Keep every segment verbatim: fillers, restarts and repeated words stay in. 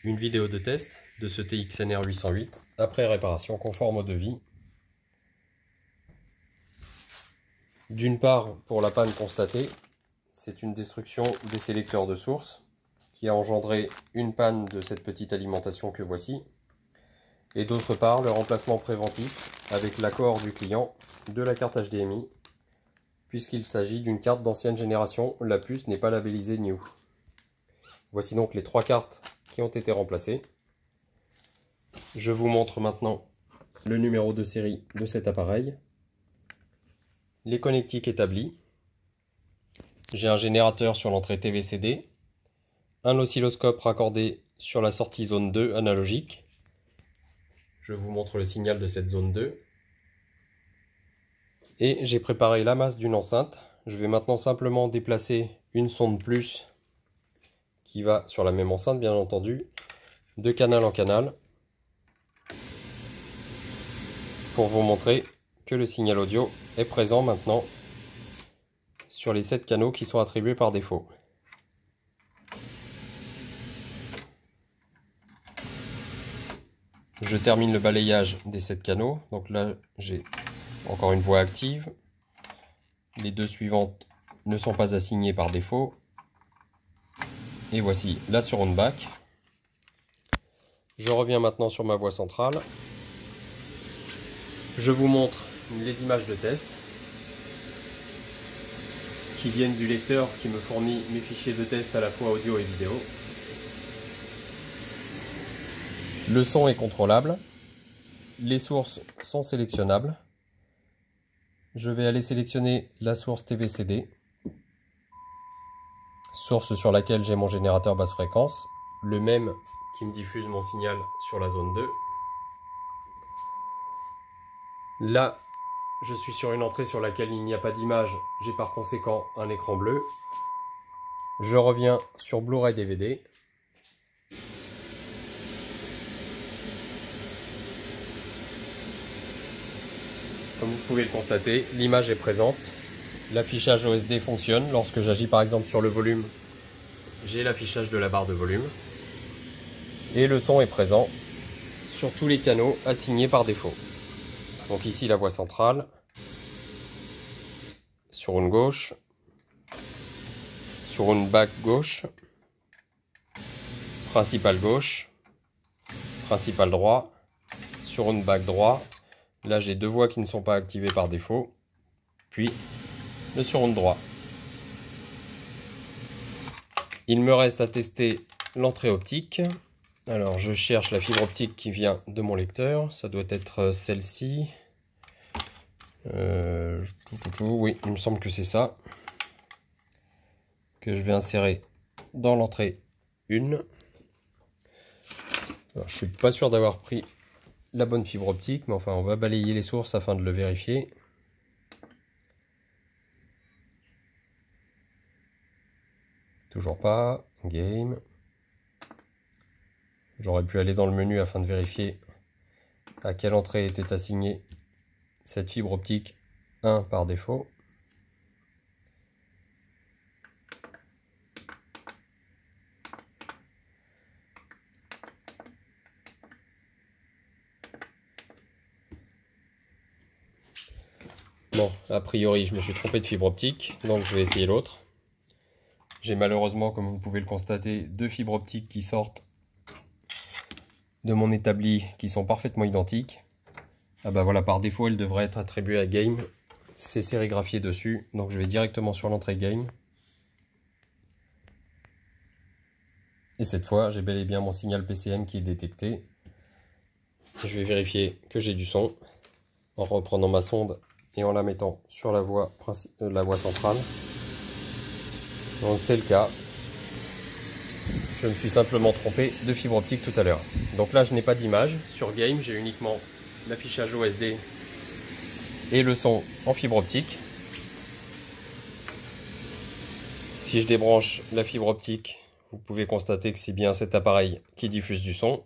une vidéo de test de ce T X N R huit cent huit après réparation conforme au devis. D'une part, pour la panne constatée, c'est une destruction des sélecteurs de source qui a engendré une panne de cette petite alimentation que voici. Et d'autre part, le remplacement préventif avec l'accord du client de la carte H D M I, puisqu'il s'agit d'une carte d'ancienne génération, la puce n'est pas labellisée New. Voici donc les trois cartes qui ont été remplacées. Je vous montre maintenant le numéro de série de cet appareil, les connectiques établis. J'ai un générateur sur l'entrée T V C D, un oscilloscope raccordé sur la sortie zone deux analogique. Je vous montre le signal de cette zone deux. Et j'ai préparé la masse d'une enceinte. Je vais maintenant simplement déplacer une sonde plus qui va sur la même enceinte, bien entendu, de canal en canal, pour vous montrer que le signal audio est présent maintenant sur les sept canaux qui sont attribués par défaut. Je termine le balayage des sept canaux. Donc là, j'ai encore une voie active. Les deux suivantes ne sont pas assignées par défaut. Et voici la surround back. Je reviens maintenant sur ma voie centrale. Je vous montre les images de test qui viennent du lecteur qui me fournit mes fichiers de test à la fois audio et vidéo. Le son est contrôlable. Les sources sont sélectionnables. Je vais aller sélectionner la source T V C D, source sur laquelle j'ai mon générateur basse fréquence, le même qui me diffuse mon signal sur la zone deux. Là, je suis sur une entrée sur laquelle il n'y a pas d'image, j'ai par conséquent un écran bleu. Je reviens sur Blu-ray D V D. Comme vous pouvez le constater, l'image est présente. L'affichage O S D fonctionne. Lorsque j'agis par exemple sur le volume, j'ai l'affichage de la barre de volume. Et le son est présent sur tous les canaux assignés par défaut. Donc ici la voie centrale, sur une gauche, sur une back gauche, principal gauche, principal droit, sur une back droit. Là j'ai deux voies qui ne sont pas activées par défaut, puis le surround droit. Il me reste à tester l'entrée optique. Alors je cherche la fibre optique qui vient de mon lecteur, ça doit être celle-ci. Euh, oui, il me semble que c'est ça. Que je vais insérer dans l'entrée un. Alors, je suis pas sûr d'avoir pris la bonne fibre optique, mais enfin on va balayer les sources afin de le vérifier. Toujours pas. Game. J'aurais pu aller dans le menu afin de vérifier à quelle entrée était assignée cette fibre optique un par défaut. Bon, a priori je me suis trompé de fibre optique, donc je vais essayer l'autre. J'ai malheureusement, comme vous pouvez le constater, deux fibres optiques qui sortent de mon établi qui sont parfaitement identiques. Ah bah voilà, par défaut elle devrait être attribuée à Game, c'est sérigraphié dessus, donc je vais directement sur l'entrée Game. Et cette fois j'ai bel et bien mon signal P C M qui est détecté. Je vais vérifier que j'ai du son en reprenant ma sonde et en la mettant sur la voie, la voie centrale. Donc c'est le cas. Je me suis simplement trompé de fibre optique tout à l'heure. Donc là je n'ai pas d'image. Sur Game j'ai uniquement l'affichage O S D et le son en fibre optique. Si je débranche la fibre optique, vous pouvez constater que c'est bien cet appareil qui diffuse du son.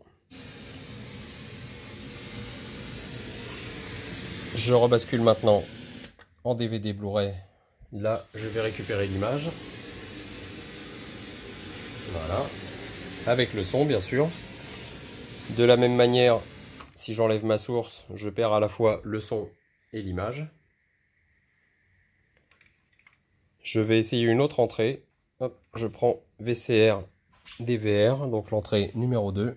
Je rebascule maintenant en D V D Blu-ray. Là je vais récupérer l'image. Voilà, avec le son bien sûr. De la même manière, si j'enlève ma source, je perds à la fois le son et l'image. Je vais essayer une autre entrée. Hop, je prends V C R D V R, donc l'entrée numéro deux.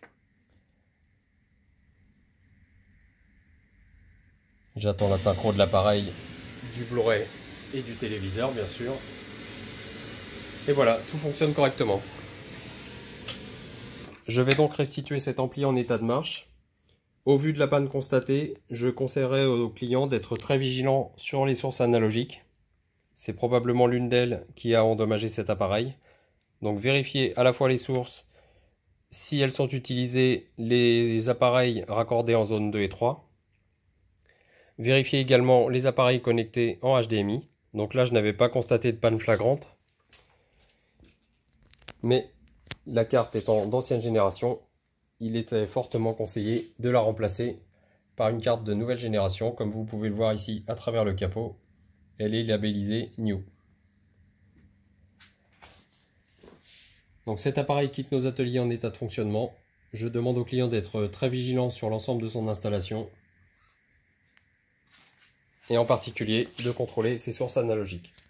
J'attends la synchro de l'appareil, du Blu-ray et du téléviseur, bien sûr. Et voilà, tout fonctionne correctement. Je vais donc restituer cet ampli en état de marche. Au vu de la panne constatée, je conseillerais aux clients d'être très vigilants sur les sources analogiques. C'est probablement l'une d'elles qui a endommagé cet appareil. Donc vérifiez à la fois les sources, si elles sont utilisées, les appareils raccordés en zone deux et trois. Vérifiez également les appareils connectés en H D M I. Donc là, je n'avais pas constaté de panne flagrante. Mais la carte étant d'ancienne génération, il était fortement conseillé de la remplacer par une carte de nouvelle génération. Comme vous pouvez le voir ici à travers le capot, elle est labellisée New. Donc cet appareil quitte nos ateliers en état de fonctionnement. Je demande au client d'être très vigilant sur l'ensemble de son installation et en particulier de contrôler ses sources analogiques.